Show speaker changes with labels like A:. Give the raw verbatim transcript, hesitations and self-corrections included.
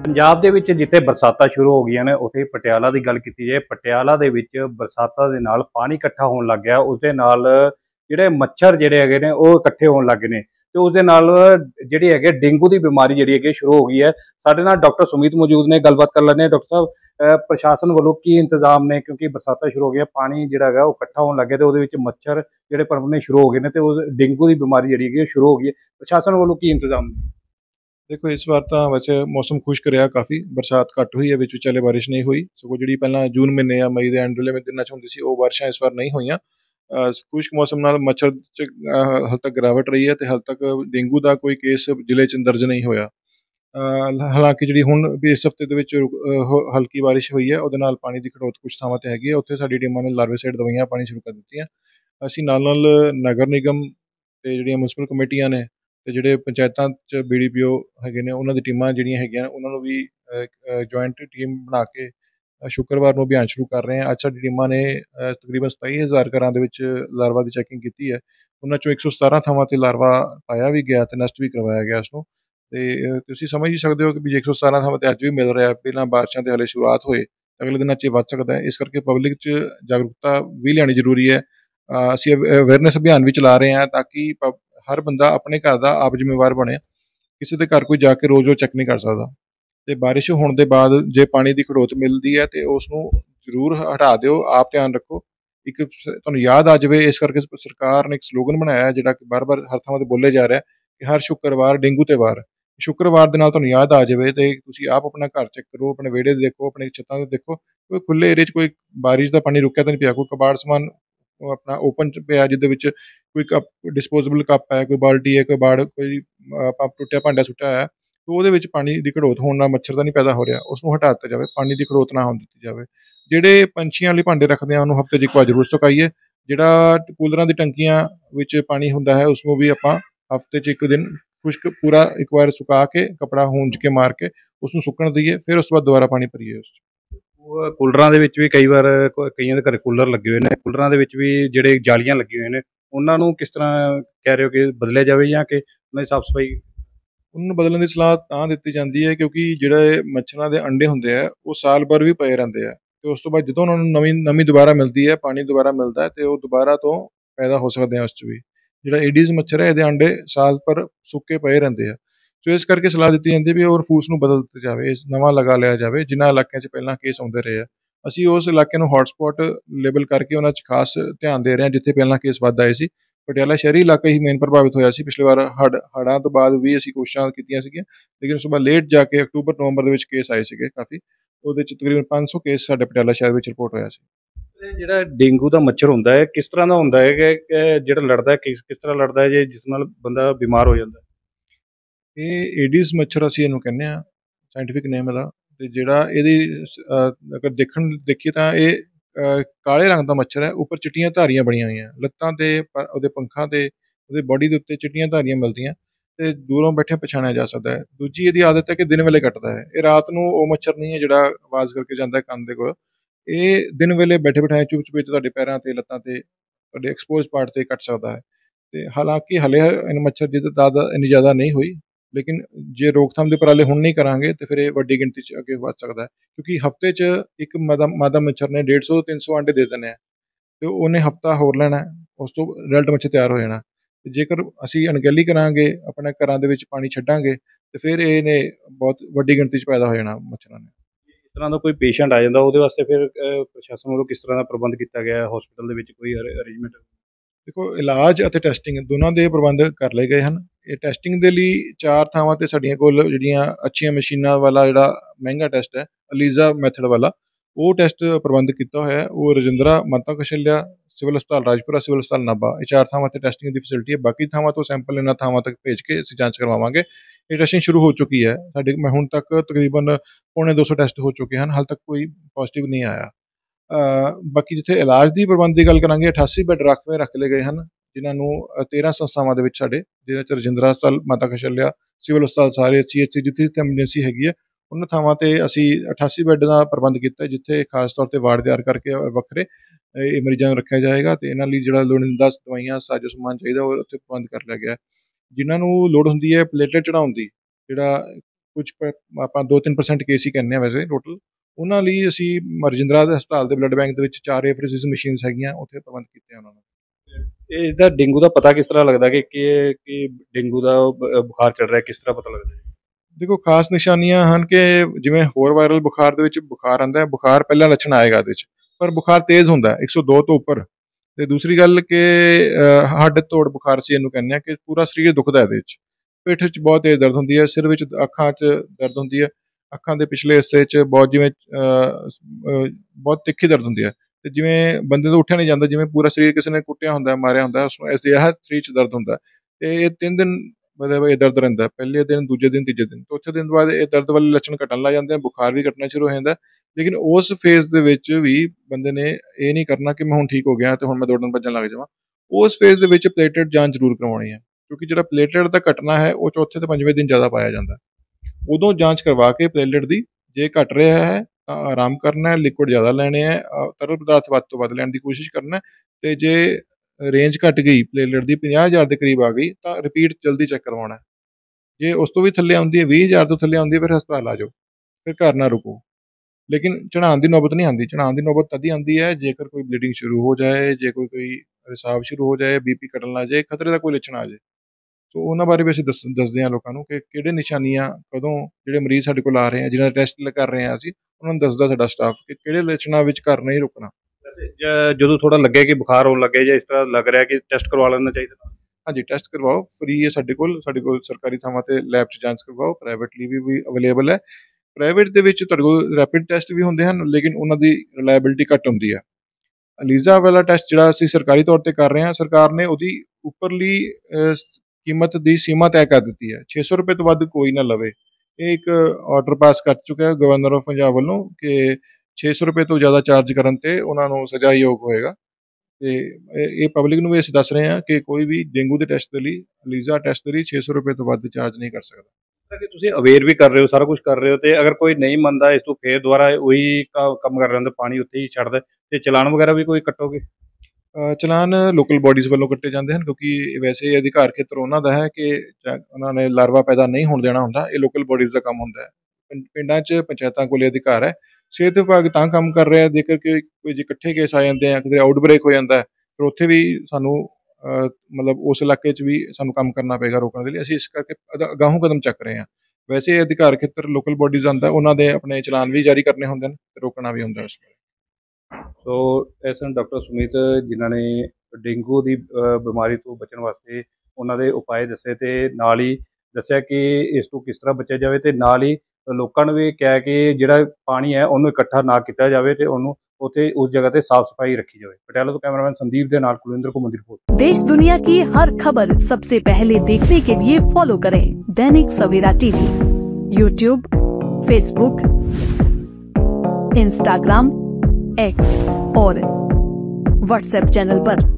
A: ਪੰਜਾਬ ਦੇ ਵਿੱਚ ਜਿੱਥੇ ਬਰਸਾਤਾਂ ਸ਼ੁਰੂ ਹੋ ਗਈਆਂ ਨੇ ਉੱਥੇ ਪਟਿਆਲਾ ਦੀ ਗੱਲ ਕੀਤੀ ਜਾਏ। ਪਟਿਆਲਾ ਦੇ ਵਿੱਚ ਬਰਸਾਤਾਂ ਦੇ ਨਾਲ ਪਾਣੀ ਇਕੱਠਾ ਹੋਣ ਲੱਗ ਗਿਆ। ਉਸਦੇ ਨਾਲ ਜਿਹੜੇ ਮੱਛਰ ਜਿਹੜੇ ਹੈਗੇ ਨੇ ਉਹ ਇਕੱਠੇ ਹੋਣ ਲੱਗ ਗਏ ਨੇ ਤੇ ਉਸਦੇ ਨਾਲ ਜਿਹੜੀ ਹੈਗੇ ਡੇਂਗੂ ਦੀ ਬਿਮਾਰੀ ਜਿਹੜੀ ਹੈਗੀ ਸ਼ੁਰੂ ਹੋ ਗਈ ਹੈ। ਸਾਡੇ ਨਾਲ ਡਾਕਟਰ ਸੁਮੀਤ ਮੌਜੂਦ ਨੇ, ਗੱਲਬਾਤ ਕਰ ਲੈਂਦੇ ਹਾਂ। ਡਾਕਟਰ ਸਾਹਿਬ, ਅ, ਪ੍ਰਸ਼ਾਸਨ ਵੱਲੋਂ ਕੀ ਇੰਤਜ਼ਾਮ ਨੇ, ਕਿਉਂਕਿ ਬਰਸਾਤਾਂ ਸ਼ੁਰੂ ਹੋ ਗਈਆਂ, ਪਾਣੀ ਜਿਹੜਾ ਹੈਗਾ ਉਹ ਇਕੱਠਾ ਹੋਣ ਲੱਗ ਗਿਆ ਤੇ ਉਹਦੇ ਵਿੱਚ ਮੱਛਰ ਜਿਹੜੇ ਪਨਪਣੇ ਸ਼ੁਰੂ ਹੋ ਗਏ ਨੇ ਤੇ ਉਹ ਡੇਂਗੂ ਦੀ ਬਿਮਾਰੀ ਜਿਹੜੀ ਹੈਗੀ ਸ਼ੁਰੂ ਹੋ ਗਈ ਹੈ। ਪ੍ਰਸ਼ਾਸਨ ਵੱਲੋਂ ਕੀ ਇੰਤਜ਼ਾਮ ਨੇ?
B: देखो इस बार तो वैसे मौसम खुश्क रहा, काफ़ी बरसात घट हुई है, विच विचाले बारिश नहीं हुई। सगों जी पहला जून महीने या मई के एंड वाले दिनों च होंदी सी वो बारिशां इस बार नहीं हुई। खुश्क मौसम नाल मच्छर च हाल तक गिरावट रही है तो हाल तक डेंगू का कोई केस जिले च दर्ज नहीं होया। हालांकि जी हुण भी इस हफ्ते दे विच हल्की बारिश हुई है, उहदे नाल पानी की खड़ोत कुछ थावां ते हैगी है। उत्थे साडी टीमां ने लार्वेसाइड दवाइयां पानी शुरू कर दित्तियां। असीं नाल नाल नगर निगम ते जिहड़ियां म्युनिसिपल कमेटियां ने ਤੇ ਜਿਹੜੇ ਪੰਚਾਇਤਾਂ 'ਚ ਬੀ ਡੀ ਪੀ ਓ ਹੈਗੇ ਨੇ ਉਹਨਾਂ ਦੀ ਟੀਮਾਂ ਜਿਹੜੀਆਂ ਹੈਗੀਆਂ ਉਹਨਾਂ ਨੂੰ ਵੀ ਜੁਆਇੰਟ ਟੀਮ ਬਣਾ ਕੇ ਸ਼ੁੱਕਰਵਾਰ ਨੂੰ ਅਭਿਆਨ ਸ਼ੁਰੂ ਕਰ ਰਹੇ ਹਾਂ। ਅੱਜ ਸਾਡੀ ਟੀਮਾਂ ਨੇ ਤਕਰੀਬਨ ਸਤਾਈ ਹਜ਼ਾਰ ਘਰਾਂ ਦੇ ਵਿੱਚ ਲਾਰਵਾ ਦੀ ਚੈਕਿੰਗ ਕੀਤੀ ਹੈ। ਉਹਨਾਂ 'ਚੋਂ ਇੱਕ ਸੌ ਸਤਾਰਾਂ ਥਾਵਾਂ 'ਤੇ ਲਾਰਵਾ ਪਾਇਆ ਵੀ ਗਿਆ ਤੇ ਨਸ਼ਟ ਵੀ ਕਰਵਾਇਆ ਗਿਆ ਉਸਨੂੰ। ਅਤੇ ਤੁਸੀਂ ਸਮਝ ਹੀ ਸਕਦੇ ਹੋ ਕਿ ਵੀ ਇੱਕ ਸੌ ਸਤਾਰਾਂ ਥਾਵਾਂ 'ਤੇ ਅੱਜ ਵੀ ਮਿਲ ਰਿਹਾ, ਪਹਿਲਾਂ ਬਾਰਿਸ਼ਾਂ ਦੇ ਹਾਲੇ ਸ਼ੁਰੂਆਤ ਹੋਏ, ਅਗਲੇ ਦਿਨਾਂ 'ਚ ਇਹ ਵੱਧ ਸਕਦਾ ਹੈ। ਇਸ ਕਰਕੇ ਪਬਲਿਕ 'ਚ ਜਾਗਰੂਕਤਾ ਵੀ ਲਿਆਉਣੀ ਜ਼ਰੂਰੀ ਹੈ। ਅਸੀਂ ਅਵੇਅਰਨੈਸ ਅਭਿਆਨ ਵੀ ਚਲਾ ਰਹੇ ਹਾਂ ਤਾਂ ਕਿ ਪ ਹਰ ਬੰਦਾ ਆਪਣੇ ਘਰ ਦਾ ਆਪ ਜ਼ਿੰਮੇਵਾਰ ਬਣੇ। ਕਿਸੇ ਦੇ ਘਰ ਕੋਈ ਜਾ ਕੇ ਰੋਜ਼ ਰੋਜ਼ ਚੈੱਕ ਨਹੀਂ ਕਰ ਸਕਦਾ। ਅਤੇ ਬਾਰਿਸ਼ ਹੋਣ ਦੇ ਬਾਅਦ ਜੇ ਪਾਣੀ ਦੀ ਖੜੋਤ ਮਿਲਦੀ ਹੈ ਤਾਂ ਉਸ ਨੂੰ ਜ਼ਰੂਰ ਹਟਾ ਦਿਓ, ਆਪ ਧਿਆਨ ਰੱਖੋ। ਇੱਕ ਤੁਹਾਨੂੰ ਯਾਦ ਆ ਜਾਵੇ, ਇਸ ਕਰਕੇ ਸਰਕਾਰ ਨੇ ਇੱਕ ਸਲੋਗਨ ਬਣਾਇਆ ਜਿਹੜਾ ਕਿ ਬਾਰ ਬਾਰ ਹਰ ਥਾਵਾਂ 'ਤੇ ਬੋਲਿਆ ਜਾ ਰਿਹਾ ਕਿ ਹਰ ਸ਼ੁੱਕਰਵਾਰ ਡੇਂਗੂ 'ਤੇ ਵਾਰ। ਸ਼ੁੱਕਰਵਾਰ ਦੇ ਨਾਲ ਤੁਹਾਨੂੰ ਯਾਦ ਆ ਜਾਵੇ ਅਤੇ ਤੁਸੀਂ ਆਪ ਆਪਣਾ ਘਰ ਚੈੱਕ ਕਰੋ, ਆਪਣੇ ਵਿਹੜੇ ਦੇਖੋ, ਆਪਣੇ ਛੱਤਾਂ 'ਤੇ ਦੇਖੋ, ਕੋਈ ਖੁੱਲ੍ਹੇ ਏਰੀਏ 'ਚ ਕੋਈ ਬਾਰਿਸ਼ ਦਾ ਪਾਣੀ ਰੁਕਿਆ ਤਾਂ ਨਹੀਂ ਪਿਆ, ਕੋਈ ਕਬਾੜ ਸਮਾਨ ਆਪਣਾ ਓਪਨ 'ਚ ਪਿਆ ਜਿਹਦੇ ਵਿੱਚ ਕੋਈ ਕੱਪ ਡਿਸਪੋਜ਼ੇਬਲ ਕੱਪ ਹੈ, ਕੋਈ ਬਾਲਟੀ ਹੈ, ਕੋਈ ਬਾੜ ਕੋਈ ਆਪਾਂ ਟੁੱਟਿਆ ਭਾਂਡਾ ਸੁੱਟਿਆ ਹੋਇਆ, ਤਾਂ ਉਹਦੇ ਵਿੱਚ ਪਾਣੀ ਦੀ ਖੜੋਤ ਹੋਣ ਨਾਲ ਮੱਛਰ ਤਾਂ ਨਹੀਂ ਪੈਦਾ ਹੋ ਰਿਹਾ, ਉਸ ਨੂੰ ਹਟਾ ਦਿੱਤਾ ਜਾਵੇ, ਪਾਣੀ ਦੀ ਖੜੋਤ ਨਾ ਹੋਣ ਦਿੱਤੀ ਜਾਵੇ। ਜਿਹੜੇ ਪੰਛੀਆਂ ਵਾਲੇ ਭਾਂਡੇ ਰੱਖਦੇ ਆ ਉਹਨੂੰ ਹਫ਼ਤੇ 'ਚ ਇੱਕ ਵਾਰ ਜ਼ਰੂਰ ਸੁਕਾਈਏ। ਜਿਹੜਾ ਕੂਲਰਾਂ ਦੀ ਟੰਕੀਆਂ ਵਿੱਚ ਪਾਣੀ ਹੁੰਦਾ ਹੈ ਉਸ ਨੂੰ ਵੀ ਆਪਾਂ ਹਫ਼ਤੇ 'ਚ ਇੱਕ ਦਿਨ ਖੁਸ਼ਕ ਪੂਰਾ ਇੱਕ ਵਾਰ ਸੁਕਾ ਕੇ ਕੱਪੜਾ ਹੂੰਜ ਕੇ ਮਾਰ ਕੇ ਉਸ ਨੂੰ ਸੁੱਕਣ ਦਈਏ, ਫਿਰ ਉਸ ਤੋਂ ਬਾਅਦ ਦੁਬਾਰਾ ਪਾਣੀ ਭਰੀਏ ਉਸ 'ਚ।
A: ਉਹ ਕੂਲਰਾਂ ਦੇ ਵਿੱਚ ਵੀ ਕਈ ਵਾਰ ਕਈਆਂ ਦੇ ਘਰ ਕੂਲਰ ਲੱਗੇ ਹੋਏ ਨੇ, ਕੂਲਰਾਂ ਦੇ ਵਿੱਚ ਵੀ ਜਿਹੜੇ ਜਾਲੀਆਂ ਲੱਗੀਆਂ ਹੋਈਆਂ ਨੇ ਉਹਨਾਂ ਨੂੰ ਕਿਸ ਤਰ੍ਹਾਂ ਕਹਿ ਰਹੇ ਹੋ ਕਿ ਬਦਲਿਆ ਜਾਵੇ ਜਾਂ ਕਿ ਉਹਨਾਂ ਦੀ ਸਾਫ਼ ਸਫਾਈ?
B: ਉਹਨਾਂ ਨੂੰ ਬਦਲਣ ਦੀ ਸਲਾਹ ਤਾਂ ਦਿੱਤੀ ਜਾਂਦੀ ਹੈ ਕਿਉਂਕਿ ਜਿਹੜੇ ਮੱਛਰਾਂ ਦੇ ਅੰਡੇ ਹੁੰਦੇ ਆ ਉਹ ਸਾਲ ਭਰ ਵੀ ਪਏ ਰਹਿੰਦੇ ਆ ਅਤੇ ਉਸ ਤੋਂ ਬਾਅਦ ਜਦੋਂ ਉਹਨਾਂ ਨੂੰ ਨਵੀਂ ਨਵੀਂ ਦੁਬਾਰਾ ਮਿਲਦੀ ਹੈ, ਪਾਣੀ ਦੁਬਾਰਾ ਮਿਲਦਾ ਹੈ ਅਤੇ ਉਹ ਦੁਬਾਰਾ ਤੋਂ ਪੈਦਾ ਹੋ ਸਕਦੇ ਆ ਉਸ 'ਚ ਵੀ। ਜਿਹੜਾ ਏਡੀਜ਼ ਮੱਛਰ ਹੈ ਇਹਦੇ ਅੰਡੇ ਸਾਲ ਭਰ ਸੁੱਕੇ ਪਏ ਰਹਿੰਦੇ ਆ। ਸੋ ਇਸ ਕਰਕੇ ਸਲਾਹ ਦਿੱਤੀ ਜਾਂਦੀ ਵੀ ਉਹ ਫੂਸ ਨੂੰ ਬਦਲ ਦਿੱਤਾ ਜਾਵੇ, ਨਵਾਂ ਲਗਾ ਲਿਆ ਜਾਵੇ। ਜਿਨ੍ਹਾਂ ਇਲਾਕਿਆਂ 'ਚ ਪਹਿਲਾਂ ਕੇਸ ਆਉਂਦੇ ਰਹੇ ਆ, ਅਸੀਂ ਉਸ ਇਲਾਕੇ ਨੂੰ ਹੌਟਸਪੌਟ ਲੇਬਲ ਕਰਕੇ ਉਹਨਾਂ 'ਚ ਖਾਸ ਧਿਆਨ ਦੇ ਰਹੇ ਹਾਂ ਜਿੱਥੇ ਪਹਿਲਾਂ ਕੇਸ ਵੱਧ ਆਏ ਸੀ। ਪਟਿਆਲਾ ਸ਼ਹਿਰੀ ਇਲਾਕਾ ਹੀ ਮੇਨ ਪ੍ਰਭਾਵਿਤ ਹੋਇਆ ਸੀ ਪਿਛਲੀ ਵਾਰ। ਹੜ੍ਹ ਹੜ੍ਹਾਂ ਤੋਂ ਬਾਅਦ ਵੀ ਅਸੀਂ ਕੋਸ਼ਿਸ਼ਾਂ ਕੀਤੀਆਂ ਸੀਗੀਆਂ, ਲੇਕਿਨ ਉਸ ਤੋਂ ਬਾਅਦ ਲੇਟ ਜਾ ਕੇ ਅਕਤੂਬਰ ਨਵੰਬਰ ਦੇ ਵਿੱਚ ਕੇਸ ਆਏ ਸੀਗੇ ਕਾਫੀ। ਉਹਦੇ 'ਚ ਤਕਰੀਬਨ ਪੰਜ ਸੌ ਕੇਸ ਸਾਡੇ ਪਟਿਆਲਾ ਸ਼ਹਿਰ ਵਿੱਚ ਰਿਪੋਰਟ ਹੋਇਆ ਸੀ।
A: ਜਿਹੜਾ ਡੇਂਗੂ ਦਾ ਮੱਛਰ ਹੁੰਦਾ ਹੈ ਕਿਸ ਤਰ੍ਹਾਂ ਦਾ ਹੁੰਦਾ ਹੈ ਕਿ ਜਿਹੜਾ ਲੜਦਾ ਕਿਸ ਕਿਸ ਤਰ੍ਹਾਂ ਲੜਦਾ ਹੈ ਜੇ ਜਿਸ ਨਾਲ ਬੰਦਾ ਬਿਮਾਰ ਹੋ ਜਾਂਦਾ?
B: ਇਹ ਏਡੀਜ਼ ਮੱਛਰ ਅਸੀਂ ਇਹਨੂੰ ਕਹਿੰਦੇ ਹਾਂ, ਸਾਇੰਟੀਫਿਕ ਨੇਮ ਇਹਦਾ। ਅਤੇ ਜਿਹੜਾ ਇਹਦੀ ਅਗਰ ਦੇਖਣ ਦੇਖੀਏ ਤਾਂ ਇਹ ਕਾਲੇ ਰੰਗ ਦਾ ਮੱਛਰ ਹੈ, ਉੱਪਰ ਚਿੱਟੀਆਂ ਧਾਰੀਆਂ ਬਣੀਆਂ ਹੋਈਆਂ, ਲੱਤਾਂ 'ਤੇ ਉਹਦੇ ਪੰਖਾਂ 'ਤੇ ਉਹਦੇ ਬਾਡੀ ਦੇ ਉੱਤੇ ਚਿੱਟੀਆਂ ਧਾਰੀਆਂ ਮਿਲਦੀਆਂ ਅਤੇ ਦੂਰੋਂ ਬੈਠਿਆਂ ਪਛਾਣਿਆ ਜਾ ਸਕਦਾ ਹੈ। ਦੂਜੀ ਇਹਦੀ ਆਦਤ ਹੈ ਕਿ ਦਿਨ ਵੇਲੇ ਕੱਟਦਾ ਹੈ। ਇਹ ਰਾਤ ਨੂੰ ਉਹ ਮੱਛਰ ਨਹੀਂ ਹੈ ਜਿਹੜਾ ਆਵਾਜ਼ ਕਰਕੇ ਜਾਂਦਾ ਕੰਨ ਦੇ ਕੋਲ। ਇਹ ਦਿਨ ਵੇਲੇ ਬੈਠੇ ਬਿਠਾਏ ਚੁੱਪ ਚੁਪੀਤੇ ਤੁਹਾਡੇ ਪੈਰਾਂ 'ਤੇ, ਲੱਤਾਂ 'ਤੇ, ਤੁਹਾਡੇ ਐਕਸਪੋਜ਼ ਪਾਰਟ 'ਤੇ ਕੱਟ ਸਕਦਾ ਹੈ। ਅਤੇ ਹਾਲਾਂਕਿ ਹਾਲੇ ਇਹ ਮੱਛਰ ਦੀ ਤਾਦਾਦ ਇੰਨੀ ਜ਼ਿਆਦਾ ਨਹੀਂ ਹੋਈ, ਲੇਕਿਨ ਜੇ ਰੋਕਥਾਮ ਦੇ ਉਪਰਾਲੇ ਹੁਣ ਨਹੀਂ ਕਰਾਂਗੇ ਤਾਂ ਫਿਰ ਇਹ ਵੱਡੀ ਗਿਣਤੀ 'ਚ ਅੱਗੇ ਵੱਧ ਸਕਦਾ ਹੈ। ਕਿਉਂਕਿ ਹਫ਼ਤੇ 'ਚ ਇੱਕ ਮਾਦਾ ਮਾਦਾ ਮੱਛਰ ਨੇ ਡੇਢ ਸੌ ਤਿੰਨ ਸੌ ਆਂਡੇ ਦੇ ਦੇਣੇ ਆ ਅਤੇ ਉਹਨੇ ਹਫ਼ਤਾ ਹੋਰ ਲੈਣਾ, ਉਸ ਤੋਂ ਅਡਲਟ ਮੱਛਰ ਤਿਆਰ ਹੋ ਜਾਣਾ। ਅਤੇ ਜੇਕਰ ਅਸੀਂ ਅਣਗਹਿਲੀ ਕਰਾਂਗੇ, ਆਪਣੇ ਘਰਾਂ ਦੇ ਵਿੱਚ ਪਾਣੀ ਛੱਡਾਂਗੇ ਤਾਂ ਫਿਰ ਇਹਨੇ ਬਹੁਤ ਵੱਡੀ ਗਿਣਤੀ 'ਚ ਪੈਦਾ ਹੋ ਜਾਣਾ ਮੱਛਰਾਂ ਨੇ।
A: ਇਸ ਤਰ੍ਹਾਂ ਦਾ ਕੋਈ ਪੇਸ਼ੈਂਟ ਆ ਜਾਂਦਾ ਉਹਦੇ ਵਾਸਤੇ ਫਿਰ ਪ੍ਰਸ਼ਾਸਨ ਵੱਲੋਂ ਕਿਸ ਤਰ੍ਹਾਂ ਦਾ ਪ੍ਰਬੰਧ ਕੀਤਾ ਗਿਆ ਹਸਪਤਾਲ ਦੇ ਵਿੱਚ, ਕੋਈ ਅਰੇਂਜਮੈਂਟ?
B: ਦੇਖੋ, ਇਲਾਜ ਅਤੇ ਟੈਸਟਿੰਗ ਦੋਨਾਂ ਦੇ ਪ੍ਰਬੰਧ ਕਰ ਲਏ ਗਏ ਹਨ। ਇਹ ਟੈਸਟਿੰਗ ਦੇ ਲਈ ਚਾਰ ਥਾਵਾਂ 'ਤੇ ਸਾਡੀਆਂ ਕੋਲ ਜਿਹੜੀਆਂ ਅੱਛੀਆਂ ਮਸ਼ੀਨਾਂ ਵਾਲਾ ਜਿਹੜਾ ਮਹਿੰਗਾ ਟੈਸਟ ਹੈ, ਅਲੀਜ਼ਾ ਮੈਥਡ ਵਾਲਾ, ਉਹ ਟੈਸਟ ਪ੍ਰਬੰਧ ਕੀਤਾ ਹੋਇਆ ਹੈ। ਉਹ ਰਜਿੰਦਰਾ, ਮਾਤਾ ਕੌਸ਼ਲਿਆ ਸਿਵਲ ਹਸਪਤਾਲ ਰਾਜਪੁਰਾ, ਸਿਵਲ ਹਸਪਤਾਲ ਨਾਭਾ, ਇਹ ਚਾਰ ਥਾਵਾਂ 'ਤੇ ਟੈਸਟਿੰਗ ਦੀ ਫੈਸਿਲਿਟੀ ਹੈ। ਬਾਕੀ ਥਾਵਾਂ ਤੋਂ ਸੈਂਪਲ ਇਹਨਾਂ ਥਾਵਾਂ ਤੱਕ ਭੇਜ ਕੇ ਅਸੀਂ ਜਾਂਚ ਕਰਵਾਵਾਂਗੇ। ਇਹ ਟੈਸਟਿੰਗ ਸ਼ੁਰੂ ਹੋ ਚੁੱਕੀ ਹੈ ਸਾਡੇ। ਮੈਂ ਹੁਣ ਤੱਕ ਤਕਰੀਬਨ ਪੌਣੇ ਦੋ ਸੌ ਟੈਸਟ ਹੋ ਚੁੱਕੇ ਹਨ, ਹਾਲੇ ਤੱਕ ਕੋਈ ਪੋਜ਼ੀਟਿਵ ਨਹੀਂ ਆਇਆ। ਬਾਕੀ ਜਿੱਥੇ ਇਲਾਜ ਦੀ ਪ੍ਰਬੰਧ ਦੀ ਗੱਲ ਕਰਾਂਗੇ, ਅਠਾਸੀ ਬੈੱਡ ਰਾਖਵੇਂ ਰੱਖ ਲਏ ਗਏ ਹਨ ਜਿਨ੍ਹਾਂ ਨੂੰ ਤੇਰ੍ਹਾਂ ਸੰਸਥਾਵਾਂ ਦੇ ਵਿੱਚ ਸਾਡੇ, ਜਿਹਦੇ 'ਚ ਰਜਿੰਦਰਾ ਹਸਪਤਾਲ, ਮਾਤਾ ਕੌਸ਼ਲਿਆ, ਸਿਵਲ ਹਸਪਤਾਲ ਸਾਰੇ, ਸੀ ਐਚ ਸੀ ਜਿੱਥੇ ਜਿੱਥੇ ਐਮਰਜੈਂਸੀ ਹੈਗੀ ਹੈ ਉਹਨਾਂ ਥਾਵਾਂ 'ਤੇ ਅਸੀਂ ਅਠਾਸੀ ਬੈੱਡ ਦਾ ਪ੍ਰਬੰਧ ਕੀਤਾ, ਜਿੱਥੇ ਖਾਸ ਤੌਰ 'ਤੇ ਵਾਰਡ ਤਿਆਰ ਕਰਕੇ ਵੱਖਰੇ ਇਹ ਮਰੀਜ਼ਾਂ ਨੂੰ ਰੱਖਿਆ ਜਾਏਗਾ ਅਤੇ ਇਹਨਾਂ ਲਈ ਜਿਹੜਾ ਲੋੜੀਂਦਾ ਦਵਾਈਆਂ, ਸਾਜੋ ਸਮਾਨ ਚਾਹੀਦਾ ਉਹ ਉੱਥੇ ਪ੍ਰਬੰਧ ਕਰ ਲਿਆ ਗਿਆ। ਜਿਨ੍ਹਾਂ ਨੂੰ ਲੋੜ ਹੁੰਦੀ ਹੈ ਪਲੇਟਲੇਟ ਚੜ੍ਹਾਉਣ ਦੀ, ਜਿਹੜਾ ਕੁਝ ਆਪਾਂ ਦੋ ਤਿੰਨ ਪਰਸੈਂਟ ਕੇਸ ਹੀ ਕਹਿੰਦੇ ਆ ਵੈਸੇ ਟੋਟਲ, ਉਹਨਾਂ ਲਈ ਅਸੀਂ ਰਜਿੰਦਰਾ ਦੇ ਹਸਪਤਾਲ ਦੇ ਬਲੱਡ ਬੈਂਕ ਦੇ ਵਿੱਚ ਚਾਰ ਰੈਫਰੈਂਸਿਸ ਮਸ਼ੀਨਸ ਹੈਗੀਆਂ, ਉੱਥੇ ਪ੍ਰਬੰਧ ਕੀਤੇ ਉਹਨਾਂ ਨੇ।
A: ਇਹ ਇਹਦਾ ਡੇਂਗੂ ਦਾ ਪਤਾ ਕਿਸ ਤਰ੍ਹਾਂ ਲੱਗਦਾ ਕਿ ਕਿ ਕਿ ਡੇਂਗੂ ਦਾ ਬ- ਬੁਖਾਰ ਚੜ ਰਿਹਾ, ਕਿਸ ਤਰ੍ਹਾਂ ਪਤਾ ਲੱਗਦਾ ਜੀ?
B: ਦੇਖੋ ਖਾਸ ਨਿਸ਼ਾਨੀਆਂ ਹਨ ਕਿ ਜਿਵੇਂ ਹੋਰ ਵਾਇਰਲ ਬੁਖਾਰ ਦੇ ਵਿੱਚ ਬੁਖਾਰ ਆਉਂਦਾ ਹੈ, ਬੁਖਾਰ ਪਹਿਲਾਂ ਲੱਛਣ ਆਏਗਾ ਇਹਦੇ ਵਿੱਚ, ਪਰ ਬੁਖਾਰ ਤੇਜ਼ ਹੁੰਦਾ ਹੈ ਇੱਕ ਸੌ ਦੋ ਤੋਂ ਉੱਪਰ। ਤੇ ਦੂਸਰੀ ਗੱਲ ਕਿ ਅਹ, ਹੱਡ ਤੋੜ ਬੁਖਾਰ ਸੀ ਇਹਨੂੰ ਕਹਿੰਦੇ ਆ, ਕਿ ਪੂਰਾ ਸਰੀਰ ਦੁਖਦਾ ਇਹਦੇ ਵਿੱਚ, ਪਿੱਠ 'ਚ ਬਹੁਤ ਤੇਜ਼ ਦਰਦ ਹੁੰਦੀ ਹੈ, ਸਿਰ ਵਿੱਚ, ਅੱਖਾਂ 'ਚ ਦਰਦ ਹੁੰਦੀ ਹੈ, ਅੱਖਾਂ ਦੇ ਪਿਛਲੇ ਹਿੱਸੇ 'ਚ ਬਹੁਤ ਜਿਵੇਂ ਅਹ, ਅਹ, ਬਹੁਤ ਤਿੱਖੀ ਦਰਦ ਹੁੰਦੀ ਹੈ, ਤੇ ਜਿਵੇਂ ਬੰਦੇ ਤੋਂ ਉੱਠਿਆ ਨਹੀਂ ਜਾਂਦਾ, ਜਿਵੇਂ ਪੂਰਾ ਸਰੀਰ ਕਿਸੇ ਨੇ ਕੁੱਟਿਆ ਹੁੰਦਾ, ਮਾਰਿਆ ਹੁੰਦਾ, ਉਸਨੂੰ ਐਸੇ ਇਹ ਸਰੀਰ 'ਚ ਦਰਦ ਹੁੰਦਾ ਹੈ। ਤੇ ਇਹ ਤਿੰਨ ਦਿਨ ਮਤਲਬ ਇਹ ਦਰਦ ਰਹਿੰਦਾ ਹੈ, ਪਹਿਲੇ ਦਿਨ, ਦੂਜੇ ਦਿਨ, ਤੀਜੇ ਦਿਨ, ਚੌਥੇ ਦਿਨ ਬਾਅਦ ਇਹ ਦਰਦ ਵਾਲੇ ਲੱਛਣ ਘਟਣ ਲੱਗ ਜਾਂਦੇ ਆ, ਬੁਖਾਰ ਵੀ ਘਟਣਾ ਸ਼ੁਰੂ ਹੋ ਜਾਂਦਾ। ਲੇਕਿਨ ਉਸ ਫੇਜ਼ ਦੇ ਵਿੱਚ ਵੀ ਬੰਦੇ ਨੇ ਇਹ ਨਹੀਂ ਕਰਨਾ ਕਿ ਮੈਂ ਹੁਣ ਠੀਕ ਹੋ ਗਿਆ ਤੇ ਹੁਣ ਮੈਂ ਦੌੜਨ ਭੱਜਣ ਲੱਗ ਜਾਵਾਂ। ਉਸ ਫੇਜ਼ ਦੇ ਵਿੱਚ ਪਲੇਟਲੇਟ ਜਾਂਚ ਜ਼ਰੂਰ ਕਰਵਾਉਣੀ ਹੈ, ਕਿਉਂਕਿ ਜਿਹੜਾ ਪਲੇਟਲੇਟ ਦਾ ਘਟਣਾ ਹੈ ਉਹ ਚੌਥੇ ਤੇ ਪੰਜਵੇਂ ਦਿਨ ਜ਼ਿਆਦਾ ਪਾਇਆ ਜਾਂਦਾ। ਉਦੋਂ ਜਾਂਚ ਕਰਵਾ ਕੇ ਪਲੇਟਲੇਟ ਦੀ, ਜੇ ਘਟ ਰਿਹਾ ਹੈ ਤਾਂ ਆਰਾਮ ਕਰਨਾ ਹੈ, ਲਿਕੁਇਡ ਜ਼ਿਆਦਾ ਲੈਣੇ ਹੈ, ਅ, ਤਰਲ ਪਦਾਰਥ ਵੱਧ ਤੋਂ ਵੱਧ ਲੈਣ ਦੀ ਕੋਸ਼ਿਸ਼ ਕਰਨਾ ਹੈ। ਤੇ ਜੇ ਰੇਂਜ ਘਟ ਗਈ ਪਲੇਟਲੇਟ ਦੀ, ਪੰਜਾਹ ਹਜ਼ਾਰ ਦੇ ਕਰੀਬ ਆ ਗਈ, ਤਾਂ ਰਿਪੀਟ ਜਲਦੀ ਚੈੱਕ ਕਰਵਾਉਣਾ ਹੈ। ਜੇ ਉਸ ਤੋਂ ਵੀ ਥੱਲੇ ਆਉਂਦੀ ਹੈ, ਵੀਹ ਹਜ਼ਾਰ ਤੋਂ ਥੱਲੇ ਆਉਂਦੀ ਹੈ, ਫਿਰ ਹਸਪਤਾਲ ਆ ਜਾਓ, ਫਿਰ ਘਰ ਨਾ ਰੁਕੋ। ਲੇਕਿਨ ਚੜ੍ਹਾਉਣ ਦੀ ਨੌਬਤ ਨਹੀਂ ਆਉਂਦੀ। ਚੜ੍ਹਾਉਣ ਦੀ ਨੌਬਤ ਤਦ ਹੀ ਆਉਂਦੀ ਹੈ ਜੇਕਰ ਕੋਈ ਬਲੀਡਿੰਗ ਸ਼ੁਰੂ ਹੋ ਜਾਏ, ਜੇ ਕੋਈ ਕੋਈ ਰਿਸਾਵ ਸ਼ੁਰੂ ਹੋ ਜਾਏ, ਬੀਪੀ ਘਟਣ ਲੱਗ ਜਾਏ, ਖਤਰੇ ਦਾ ਕੋਈ ਲੱਛਣ ਆ ਜਾਏ। ਸੋ ਉਹਨਾਂ ਬਾਰੇ ਵੀ ਅਸੀਂ ਦੱਸ ਦੱਸਦੇ ਹਾਂ ਲੋਕਾਂ ਨੂੰ ਕਿ ਕਿਹੜੇ ਨਿਸ਼ਾਨੀਆਂ ਕਦੋਂ, ਜਿਹੜੇ ਮਰੀਜ਼ ਸਾਡੇ ਕੋਲ ਆ ਰਹੇ ਆ, ਜਿਹਨਾਂ ਦਾ ਟੈਸਟ ਕਰ ਰਹੇ ਹਾਂ ਅਸੀਂ, ਉਹਨਾਂ ਨੂੰ ਦੱਸਦਾ ਸਾਡਾ ਸਟਾਫ ਕਿ ਕਿਹੜੇ ਲੱਛਣਾਂ ਵਿੱਚ ਘਰ ਨਹੀਂ ਰੁਕਣਾ।
A: ਵੈਸੇ ਜ- ਜਦੋਂ ਥੋੜਾ ਲੱਗੇ ਕਿ ਬੁਖਾਰ ਹੋਣ ਲੱਗੇ ਜਾਂ ਇਸ ਤਰ੍ਹਾਂ ਲੱਗ ਰਿਹਾ ਕਿ ਟੈਸਟ ਕਰਵਾ ਲੈਣਾ ਚਾਹੀਦਾ?
B: ਹਾਂਜੀ, ਟੈਸਟ ਕਰਵਾਓ, ਫ੍ਰੀ ਹੈ ਸਾਡੇ ਕੋਲ। ਸਾਡੇ ਕੋਲ ਸਰਕਾਰੀ ਥਾਵਾਂ ਤੇ ਲੈਬ 'ਚ ਜਾਂਚ ਕਰਵਾਓ, ਪ੍ਰਾਈਵੇਟਲੀ ਵੀ ਵੀ ਅਵੇਲੇਬਲ ਹੈ। ਪ੍ਰਾਈਵੇਟ ਦੇ ਵਿੱਚ ਤੁਹਾਡੇ ਕੋਲ ਰੈਪਿਡ ਟੈਸਟ ਵੀ ਹੁੰਦੇ ਹਨ, ਲੇਕਿਨ ਉਹਨਾਂ ਦੀ ਰਿਲਾਇਬਿਲਿਟੀ ਘੱਟ ਹੁੰਦੀ ਹੈ। ਅਲੀਜ਼ਾ ਵਾਲਾ ਟੈਸਟ ਜਿਹੜਾ ਅਸੀਂ ਸਰਕਾਰੀ ਤੌਰ ਤੇ ਕਰ ਰਹੇ ਹਾਂ, ਸਰਕਾਰ ਨੇ ਉਹਦੀ ਉੱਪਰਲੀ ਅਹ, ਸ- ਕੀਮਤ ਦੀ ਸੀਮਾ ਤੈਅ ਕਰ ਦਿੱਤੀ ਹੈ, ਛੇ ਸੌ ਰੁਪਏ ਤੋਂ ਵੱਧ ਕੋਈ ਨਾ ਲਵੇ। ਇਹ ਇੱਕ ਆਰਡਰ ਪਾਸ ਕਰ ਚੁੱਕਿਆ ਗਵਰਨਰ ਆਫ ਪੰਜਾਬ ਵੱਲੋਂ ਕਿ ਛੇ ਸੌ ਰੁਪਏ ਤੋਂ ਜ਼ਿਆਦਾ ਚਾਰਜ ਕਰਨ ਤੇ ਉਹਨਾਂ ਨੂੰ ਸਜ਼ਾਯੋਗ ਹੋਏਗਾ। ਤੇ ਇਹ ਇਹ ਪਬਲਿਕ ਨੂੰ ਵੀ ਅਸੀਂ ਦੱਸ ਰਹੇ ਹਾਂ ਕਿ ਕੋਈ ਵੀ ਡੇਂਗੂ ਦੇ ਟੈਸਟ ਦੇ ਲਈ, ਅਲੀਜ਼ਾ ਟੈਸਟ ਦੇ ਲਈ ਛੇ ਸੌ ਰੁਪਏ ਤੋਂ ਵੱਧ ਚਾਰਜ ਨਹੀਂ ਕਰ ਸਕਦਾ।
A: ਜਿੱਦਾਂ ਕਿ ਤੁਸੀਂ ਅਵੇਅਰ ਵੀ ਕਰ ਰਹੇ ਹੋ, ਸਾਰਾ ਕੁਝ ਕਰ ਰਹੇ ਹੋ, ਤੇ ਅਗਰ ਕੋਈ ਨਹੀਂ ਮੰਨਦਾ ਇਸ ਤੋਂ ਫੇਰ ਦੁਬਾਰਾ ਉਹੀ ਕ- ਕੰਮ ਕਰ ਰਿਹਾ ਹੁੰਦਾ, ਪਾਣੀ ਉੱਥੇ ਹੀ ਛੱਡਦਾ, ਤੇ ਚਲਾਨ ਵਗੈਰਾ ਵੀ ਕੋਈ ਕੱਟੋਗੇ?
B: ਅ, ਚਲਾਨ ਲੋਕਲ ਬਾਡੀਜ਼ ਵੱਲੋਂ ਕੱਟੇ ਜਾਂਦੇ ਹਨ, ਕਿਉਂਕਿ ਵੈਸੇ ਇਹ ਅਧਿਕਾਰ ਖੇਤਰ ਉਹਨਾਂ ਦਾ ਹੈ ਕਿ ਜਾਂ ਉਹਨਾਂ ਨੇ ਲਾਰਵਾ ਪੈਦਾ ਨਹੀਂ ਹੋਣ ਦੇਣਾ ਹੁੰਦਾ। ਇਹ ਲੋਕਲ ਬਾਡੀਜ਼ ਦਾ ਕੰਮ ਹੁੰਦਾ ਹੈ। ਪਿੰ- ਪਿੰਡਾਂ 'ਚ ਪੰਚਾਇਤਾਂ ਕੋਲ ਇਹ ਅਧਿਕਾਰ ਹੈ। ਸਿਹਤ ਵਿਭਾਗ ਤਾਂ ਕੰਮ ਕਰ ਰਿਹਾ ਜੇਕਰ ਕਿ ਕੋਈ ਜੇ ਇਕੱਠੇ ਕੇਸ ਆ ਜਾਂਦੇ ਆ, ਕਿਤੇ ਆਊਟਬ੍ਰੇਕ ਹੋ ਜਾਂਦਾ ਹੈ, ਫਿਰ ਉੱਥੇ ਵੀ ਸਾਨੂੰ ਅ, ਮਤਲਬ ਉਸ ਇਲਾਕੇ 'ਚ ਵੀ ਸਾਨੂੰ ਕੰਮ ਕਰਨਾ ਪਏਗਾ ਰੋਕਣ ਦੇ ਲਈ। ਅਸੀਂ ਇਸ ਕਰਕੇ ਅਗਾ- ਅਗਾਂਹੋਂ ਕਦਮ ਚੱਕ ਰਹੇ ਹਾਂ। ਵੈਸੇ ਇਹ ਅਧਿਕਾਰ ਖੇਤਰ ਲੋਕਲ ਬਾਡੀਜ਼ ਆਉਂਦਾ, ਉਹਨਾਂ ਦੇ ਆਪਣੇ ਚਲਾਨ ਵੀ ਜਾਰੀ ਕਰਨੇ ਹੁੰਦੇ ਨੇ ਤੇ ਰੋਕਣਾ ਵੀ ਹੁੰਦਾ ਉਸ ਬਾਰੇ।
A: ਸੋ ਇਹ ਸਨ ਡਾਕਟਰ ਸੁਮੀਤ, ਜਿਨ੍ਹਾਂ ਨੇ ਡੇਂਗੂ ਦੀ ਅ, ਬਿਮਾਰੀ ਤੋਂ ਬਚਣ ਵਾਸਤੇ ਉਹਨਾਂ ਦੇ ਉਪਾਅ ਦੱਸੇ, ਤੇ ਨਾਲ ਹੀ ਦੱਸਿਆ ਕਿ ਇਸ ਤੋਂ ਕਿਸ ਤਰ੍ਹਾਂ ਬਚਿਆ ਜਾਵੇ, ਤੇ ਨਾਲ ਹੀ ਲੋਕਾਂ ਨੂੰ ਵੀ ਕਿਹਾ ਕਿ ਜਿਹੜਾ ਪਾਣੀ ਹੈ ਉਹਨੂੰ ਇਕੱਠਾ ਨਾ ਕੀਤਾ ਜਾਵੇ, ਤੇ ਉਹਨੂੰ ਉੱਥੇ ਉਸ ਜਗ੍ਹਾ ਤੇ ਸਾਫ਼ ਸਫਾਈ ਰੱਖੀ ਜਾਵੇ। ਪਟਿਆਲਾ ਤੋਂ ਕੈਮਰਾਮੈਨ ਸੰਦੀਪ ਦੇ ਨਾਲ ਕੁਲਵਿੰਦਰ ਘੁੰਮਣ ਦੀ ਰਿਪੋर्ट।
C: देश दुनिया की हर खबर सबसे पहले देखने के लिए फॉलो करें Dainik Savera TV, YouTube, Facebook, Instagram, X और व्हाट्सएप चैनल पर।